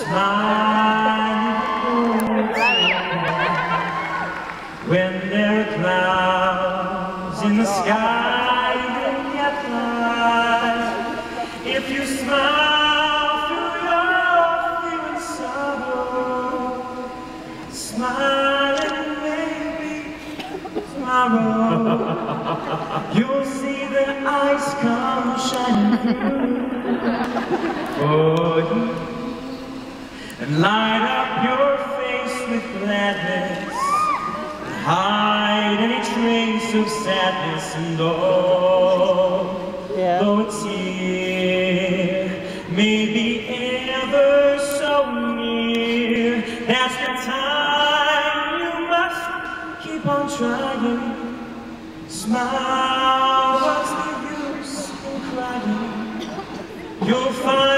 smile when there are clouds in the sky that get by. If you smile through your fear and sorrow, smile and maybe tomorrow you'll see the eyes come shining through for you and light up your face with gladness, and hide any trace of sadness, and though it's here, maybe ever so near, that's the time you must keep on trying. Smile, what's the use in crying? You'll find